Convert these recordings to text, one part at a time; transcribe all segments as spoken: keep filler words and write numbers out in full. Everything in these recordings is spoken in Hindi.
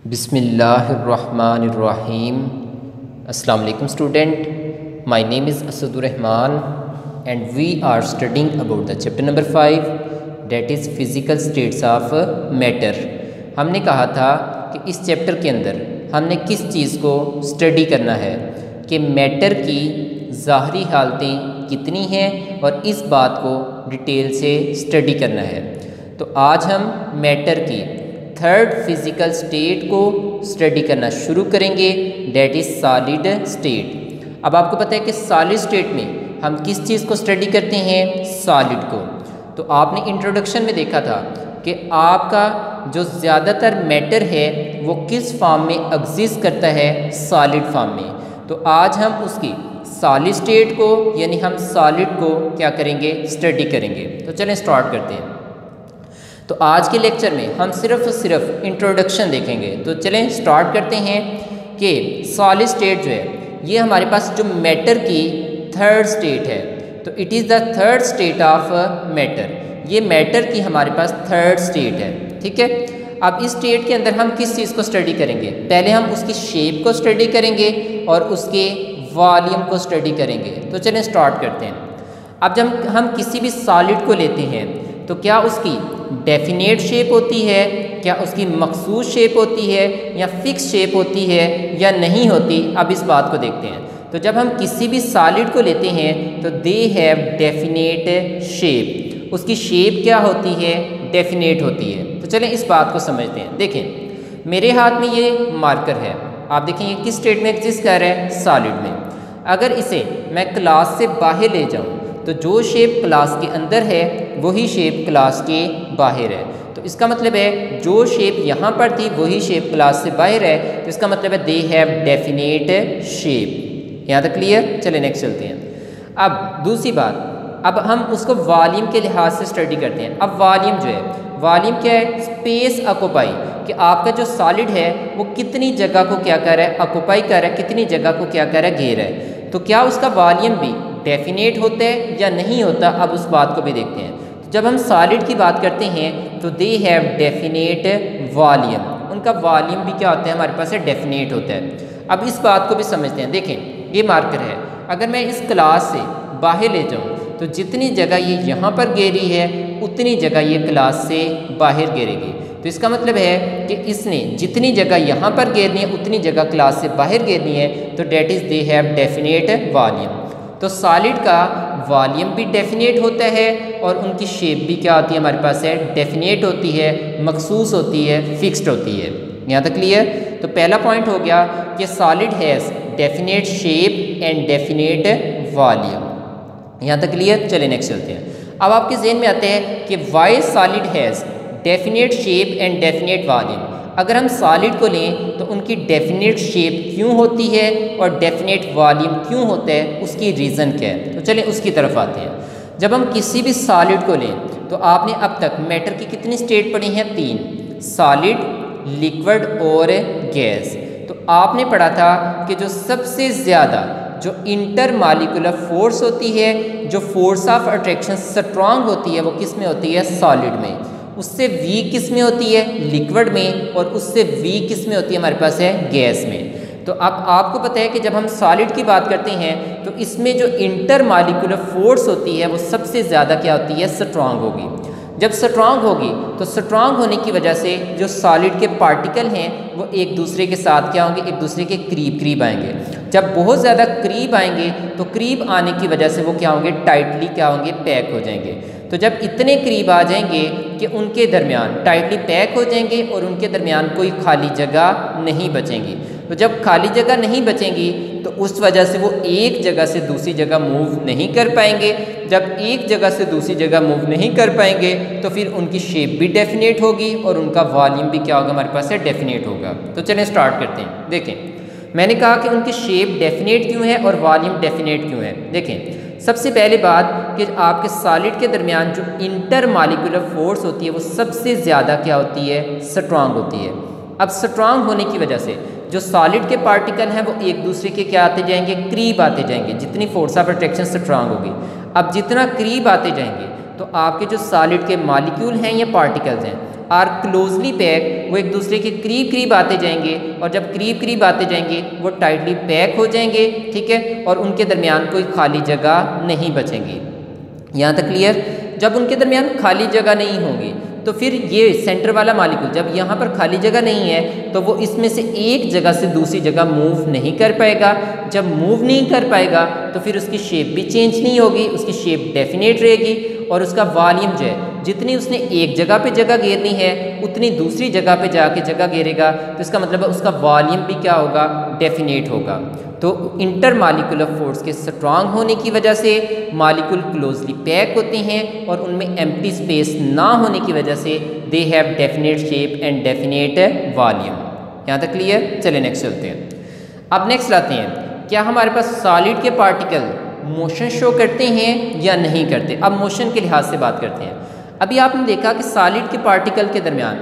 बिस्मिल्लाहिर्रहमानिर्रहीम। अस्सलाम वालेकुम student, my name is Asadur Rahman and we are studying about the chapter number five that is physical states of matter. हमने कहा था कि इस चैप्टर के अंदर हमने किस चीज़ को स्टडी करना है कि मैटर की ज़ाहरी हालतें कितनी हैं और इस बात को डिटेल से स्टडी करना है। तो आज हम मैटर की थर्ड फिज़िकल स्टेट को स्टडी करना शुरू करेंगे, डेट इज़ सॉलिड स्टेट। अब आपको पता है कि सॉलिड स्टेट में हम किस चीज़ को स्टडी करते हैं, सॉलिड को। तो आपने इंट्रोडक्शन में देखा था कि आपका जो ज़्यादातर मैटर है वो किस फॉर्म में एग्जिस्ट करता है, सॉलिड फॉर्म में। तो आज हम उसकी सॉलिड स्टेट को यानी हम सॉलिड को क्या करेंगे, स्टडी करेंगे। तो चलें स्टार्ट करते हैं। तो आज के लेक्चर में हम सिर्फ और सिर्फ इंट्रोडक्शन देखेंगे। तो चलें स्टार्ट करते हैं कि सॉलिड स्टेट जो है ये हमारे पास जो मैटर की थर्ड स्टेट है, तो it is the third state of matter. ये मैटर की हमारे पास थर्ड स्टेट है, ठीक है। अब इस स्टेट के अंदर हम किस चीज़ को स्टडी करेंगे, पहले हम उसकी शेप को स्टडी करेंगे और उसके वॉल्यूम को स्टडी करेंगे। तो चलें स्टार्ट करते हैं। अब जब हम किसी भी सॉलिड को लेते हैं तो क्या उसकी डेफिनेट शेप होती है, क्या उसकी मखसूस शेप होती है या फिक्स शेप होती है या नहीं होती। अब इस बात को देखते हैं। तो जब हम किसी भी सॉलिड को लेते हैं तो दे हैव डेफिनेट शेप। उसकी शेप क्या होती है, डेफिनेट होती है। तो चलें इस बात को समझते हैं। देखें मेरे हाथ में ये मार्कर है, आप देखें ये किस स्टेट में एग्जिस्ट कर रहा है, सॉलिड में। अगर इसे मैं क्लास से बाहर ले जाऊँ तो जो शेप क्लास के अंदर है वही शेप क्लास के बाहर है। तो इसका मतलब है जो शेप यहाँ पर थी वही शेप क्लास से बाहर है। तो इसका मतलब है दे हैव डेफिनेट शेप। यहाँ तक क्लियर। चले नेक्स्ट चलते हैं। अब दूसरी बात, अब हम उसको वॉल्यूम के लिहाज से स्टडी करते हैं। अब वॉल्यूम जो है, वॉल्यूम क्या है, स्पेस ऑक्यूपाई, कि आपका जो सॉलिड है वो कितनी जगह को क्या कर रहा है, ऑक्यूपाई कर रहा है, कितनी जगह को क्या कर रहा है, घेर रहा है। तो क्या उसका वॉल्यूम भी डेफिनेट होता है या नहीं होता, अब उस बात को भी देखते हैं। तो जब हम सॉलिड की बात करते हैं तो दे हैव डेफिनेट वॉल्यूम, उनका वॉल्यूम भी क्या होता है, हमारे पास है डेफिनेट होता है। अब इस बात को भी समझते हैं। देखें ये मार्कर है, अगर मैं इस क्लास से बाहर ले जाऊं तो जितनी जगह ये यहाँ पर घेरी है उतनी जगह ये क्लास से बाहर घेरेगी। तो इसका मतलब है कि इसने जितनी जगह यहाँ पर घेरनी है उतनी जगह क्लास से बाहर घेरनी है। तो that is they have definite volume. तो सॉलिड का वॉल्यूम भी डेफिनेट होता है और उनकी शेप भी क्या होती है, हमारे पास है डेफिनेट होती है, मखसूस होती है, फिक्स्ड होती है। यहाँ तक क्लियर। तो पहला पॉइंट हो गया कि solid has definite shape and definite volume. यहाँ तक क्लियर। चले नेक्स्ट चलते हैं। अब आपके जहन में आते हैं कि why solid has definite shape and definite volume. अगर हम सॉलिड को लें तो उनकी डेफिनेट शेप क्यों होती है और डेफिनेट वॉल्यूम क्यों होता है, उसकी रीज़न क्या है। तो चलें उसकी तरफ आते हैं। जब हम किसी भी सॉलिड को लें तो आपने अब तक मैटर की कितनी स्टेट पढ़ी हैं, तीन, सॉलिड, लिक्विड और गैस। तो आपने पढ़ा था कि जो सबसे ज़्यादा जो इंटर मॉलिक्यूलर फोर्स होती है, जो फोर्स ऑफ अट्रैक्शन स्ट्रॉन्ग होती है, वो किस में होती है, सॉलिड में। उससे वीक किस में होती है, लिक्विड में। और उससे वीक किस में होती है, हमारे पास है गैस में। तो अब आपको पता है कि जब हम सॉलिड की बात करते हैं तो इसमें जो इंटर मॉलिक्यूलर फोर्स होती है वो सबसे ज़्यादा क्या होती है, स्ट्रॉन्ग होगी। जब स्ट्रॉन्ग होगी तो स्ट्रॉन्ग होने की वजह से जो सॉलिड के पार्टिकल हैं वो एक दूसरे के साथ क्या होंगे, एक दूसरे के करीब करीब आएंगे। जब बहुत ज़्यादा करीब आएंगे तो करीब आने की वजह से वो क्या होंगे, टाइटली क्या होंगे, पैक हो जाएंगे। तो जब इतने करीब आ जाएंगे कि उनके दरमियान टाइटली पैक हो जाएंगे और उनके दरमियान कोई खाली जगह नहीं बचेंगी। तो जब खाली जगह नहीं बचेंगी तो उस वजह से वो एक जगह से दूसरी जगह मूव नहीं कर पाएंगे। जब एक जगह से दूसरी जगह मूव नहीं कर पाएंगे तो फिर उनकी शेप भी डेफिनेट होगी और उनका वॉल्यूम भी क्या होगा, हमारे पास है डेफिनेट होगा। तो चलें स्टार्ट करते हैं। देखें मैंने कहा कि उनकी शेप डेफिनेट क्यों है और वॉल्यूम डेफिनेट क्यों है। देखें सबसे पहले बात कि आपके सॉलिड के दरमियान जो इंटर मॉलिक्यूलर फोर्स होती है वो सबसे ज़्यादा क्या होती है, स्ट्रांग होती है। अब स्ट्रांग होने की वजह से जो सॉलिड के पार्टिकल हैं वो एक दूसरे के क्या आते जाएंगे, करीब आते जाएंगे, जितनी फोर्स ऑफ अट्रैक्शन स्ट्रांग होगी। अब जितना करीब आते जाएंगे तो आपके जो सॉलिड के मॉलिक्यूल हैं या पार्टिकल्स हैं आर क्लोजली पैक, वो एक दूसरे के करीब करीब आते जाएंगे, और जब करीब करीब आते जाएंगे वो टाइटली पैक हो जाएंगे, ठीक है, और उनके दरमियान कोई खाली जगह नहीं बचेंगी। यहाँ तक क्लियर। जब उनके दरमियान खाली जगह नहीं होगी तो फिर ये सेंटर वाला मालिक्यूल, जब यहाँ पर खाली जगह नहीं है तो वो इसमें से एक जगह से दूसरी जगह मूव नहीं कर पाएगा। जब मूव नहीं कर पाएगा तो फिर उसकी शेप भी चेंज नहीं होगी, उसकी शेप डेफिनेट रहेगी, और उसका वॉल्यूम जो है जितनी उसने एक जगह पे जगह घेरनी है उतनी दूसरी जगह पे जाके जगह घेरेगा, तो इसका मतलब है उसका वॉल्यूम भी क्या होगा, डेफिनेट होगा। तो इंटर मालिकुलर फोर्स के स्ट्रांग होने की वजह से मालिक्यूल क्लोजली पैक होते हैं, और उनमें एम्प्टी स्पेस ना होने की वजह से they have definite shape and definite volume. यहाँ तक क्लियर। चलिए नेक्स्ट चलते हैं। अब नेक्स्ट लाते हैं, क्या हमारे पास सॉलिड के पार्टिकल मोशन शो करते हैं या नहीं करते। अब मोशन के लिहाज से बात करते हैं। अभी आपने देखा कि सॉलिड के पार्टिकल के दरमियान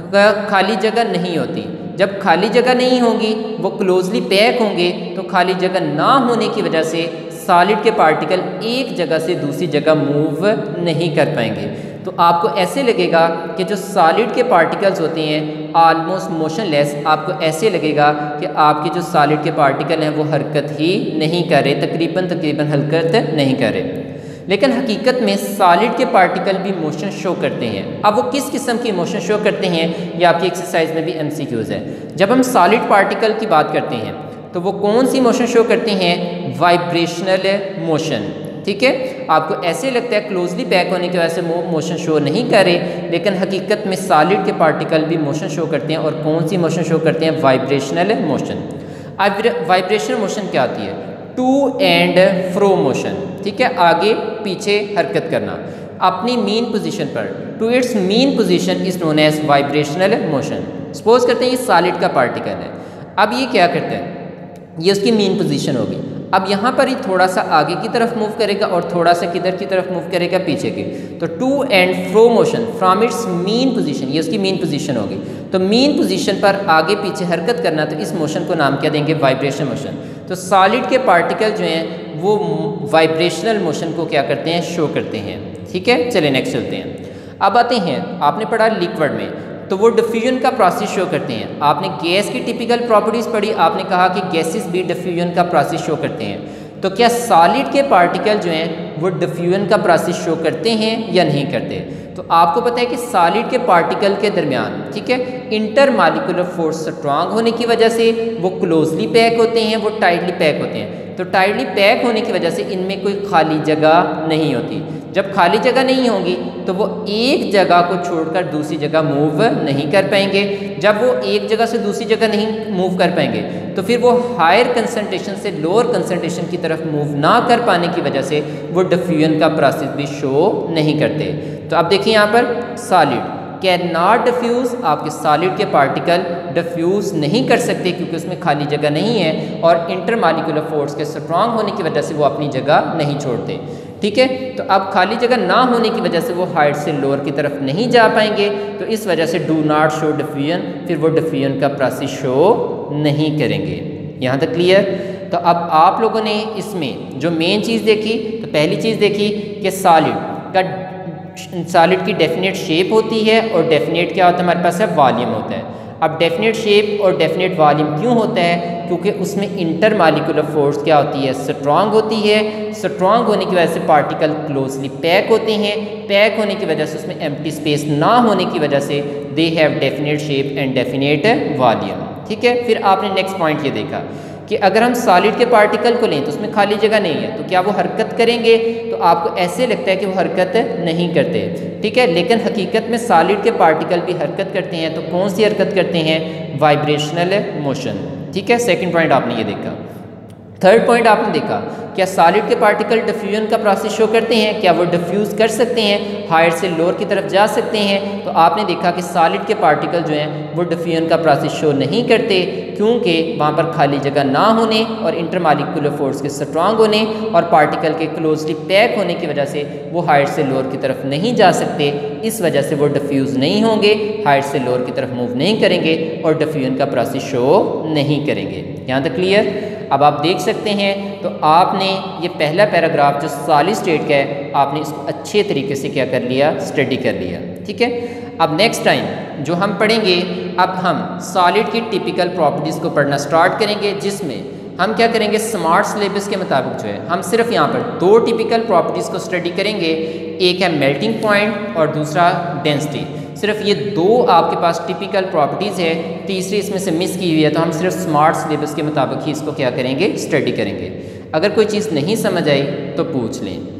खाली जगह नहीं होती। जब खाली जगह नहीं होगी वो क्लोजली पैक होंगे, तो खाली जगह ना होने की वजह से सॉलिड के पार्टिकल एक जगह से दूसरी जगह मूव नहीं कर पाएंगे। तो आपको ऐसे लगेगा कि जो सॉलिड के पार्टिकल्स होते हैं ऑलमोस्ट मोशनलेस, आपको ऐसे लगेगा कि आपके जो सॉलिड के पार्टिकल हैं वो हरकत ही नहीं कर रहे, तकरीबन तकरीबन हरकत नहीं कर रहे। लेकिन हकीकत में सॉलिड के पार्टिकल भी मोशन शो करते हैं। अब वो किस किस्म की मोशन शो करते हैं, ये आपकी एक्सरसाइज में भी एमसीक्यूज है। जब हम सॉलिड पार्टिकल की बात करते हैं तो वो कौन सी मोशन शो करते हैं, वाइब्रेशनल मोशन, ठीक है। आपको ऐसे लगता है क्लोजली पैक होने की वजह से वो मोशन शो नहीं कर रहे, लेकिन हकीकत में सॉलिड के पार्टिकल भी मोशन शो करते हैं। और कौन सी मोशन शो करते हैं, वाइब्रेशनल मोशन। अब वाइब्रेशनल मोशन क्या होती है, टू एंड फ्रो मोशन, ठीक है, आगे पीछे हरकत करना अपनी मीन पोजीशन पर, to its mean position is known as vibrational motion. Suppose करते हैं ये सॉलिड का पार्टिकल है, अब ये क्या करते हैं, ये उसकी मीन पोजीशन होगी। अब यहाँ पर ही थोड़ा सा आगे की तरफ मूव करेगा और थोड़ा सा किधर की तरफ मूव करेगा, पीछे की। तो to and fro motion from its mean position, ये उसकी मीन पोजीशन होगी। तो मीन पोजीशन पर आगे पीछे हरकत करना, तो इस मोशन को नाम क्या देंगे, वाइब्रेशन मोशन। तो सॉलिड के पार्टिकल जो हैं वो वाइब्रेशनल मोशन को क्या करते हैं, शो करते हैं, ठीक है। चलिए नेक्स्ट चलते हैं। अब आते हैं, आपने पढ़ा लिक्विड में, तो वो डिफ्यूजन का प्रोसेस शो करते हैं। आपने गैस की टिपिकल प्रॉपर्टीज़ पढ़ी, आपने कहा कि गैसेस भी डिफ्यूजन का प्रोसेस शो करते हैं। तो क्या सॉलिड के पार्टिकल जो हैं वो डिफ्यूजन का प्रोसेस शो करते हैं या नहीं करते। तो आपको पता है कि सॉलिड के पार्टिकल के दरमियान, ठीक है, इंटर मालिकुलर फोर्स स्ट्रांग होने की वजह से वो क्लोजली पैक होते हैं, वो टाइटली पैक होते हैं। तो टाइटली पैक होने की वजह से इनमें कोई खाली जगह नहीं होती। जब खाली जगह नहीं होगी तो वो एक जगह को छोड़कर दूसरी जगह मूव नहीं कर पाएंगे। जब वो एक जगह से दूसरी जगह नहीं मूव कर पाएंगे तो फिर वो हायर कंसंट्रेशन से लोअर कंसंट्रेशन की तरफ मूव ना कर पाने की वजह से वो डिफ्यूजन का प्रोसेस भी शो नहीं करते। तो अब देखिए यहाँ पर सॉलिड कैन नॉट डिफ्यूज़, आपके सॉलिड के पार्टिकल डिफ्यूज़ नहीं कर सकते क्योंकि उसमें खाली जगह नहीं है, और इंटरमालिकुलर फोर्स के स्ट्रांग होने की वजह से वो अपनी जगह नहीं छोड़ते, ठीक है। तो अब खाली जगह ना होने की वजह से वो हाइट से लोअर की तरफ नहीं जा पाएंगे, तो इस वजह से डू नॉट शो डिफ्यूजन, फिर वो डिफ्यूजन का प्रोसेस शो नहीं करेंगे। यहाँ तक क्लियर। तो अब आप लोगों ने इसमें जो मेन चीज़ देखी, तो पहली चीज़ देखी कि सॉलिड का सॉलिड की डेफिनेट शेप होती है और डेफिनेट क्या होता है हमारे पास है, वॉल्यूम होता है। अब डेफिनेट शेप और डेफिनेट वॉल्यूम क्यों होता है, क्योंकि उसमें इंटर मालिकुलर फोर्स क्या होती है, स्ट्रांग होती है। स्ट्रांग होने की वजह से पार्टिकल क्लोजली पैक होते हैं, पैक होने की वजह से उसमें एम्प्टी स्पेस ना होने की वजह से they have definite shape and definite volume, ठीक है। फिर आपने नेक्स्ट पॉइंट ये देखा कि अगर हम सॉलिड के पार्टिकल को लें तो उसमें खाली जगह नहीं है, तो क्या वो हरकत करेंगे, तो आपको ऐसे लगता है कि वो हरकत नहीं करते, ठीक है। लेकिन हकीकत में सॉलिड के पार्टिकल भी हरकत करते हैं। तो कौन सी हरकत करते हैं, वाइब्रेशनल मोशन, ठीक है। सेकंड पॉइंट आपने ये देखा। थर्ड पॉइंट आपने देखा, क्या सॉलिड के पार्टिकल डिफ्यूजन का प्रोसेस शो करते हैं, क्या वो डिफ्यूज़ कर सकते हैं, हायर से लोअर की तरफ जा सकते हैं। तो आपने देखा कि सॉलिड के पार्टिकल जो हैं वो डिफ्यूजन का प्रोसेस शो नहीं करते, क्योंकि वहाँ पर खाली जगह ना होने और इंटरमालिकुलर फोर्स के स्ट्रांग होने और पार्टिकल के क्लोजली पैक होने की वजह से वो हाइट से लोअर की तरफ नहीं जा सकते। इस वजह से वो डिफ्यूज़ नहीं होंगे, हाइट से लोअर की तरफ मूव नहीं करेंगे और डिफ्यूजन का प्रोसेस शो नहीं करेंगे। यहाँ तक क्लियर। अब आप देख सकते हैं तो आपने ये पहला पैराग्राफ जो सॉलिड स्टेट का है आपने इसको अच्छे तरीके से क्या कर लिया, स्टडी कर लिया। ठीक है, अब नेक्स्ट टाइम जो हम पढ़ेंगे, अब हम सॉलिड की टिपिकल प्रॉपर्टीज़ को पढ़ना स्टार्ट करेंगे, जिसमें हम क्या करेंगे, स्मार्ट सिलेबस के मुताबिक जो है हम सिर्फ यहाँ पर दो टिपिकल प्रॉपर्टीज़ को स्टडी करेंगे, एक है मेल्टिंग पॉइंट और दूसरा डेंसिटी। सिर्फ ये दो आपके पास टिपिकल प्रॉपर्टीज़ है, तीसरी इसमें से मिस की हुई है, तो हम सिर्फ स्मार्ट सिलेबस के मुताबिक ही इसको क्या करेंगे, स्टडी करेंगे। अगर कोई चीज़ नहीं समझ आई तो पूछ लें।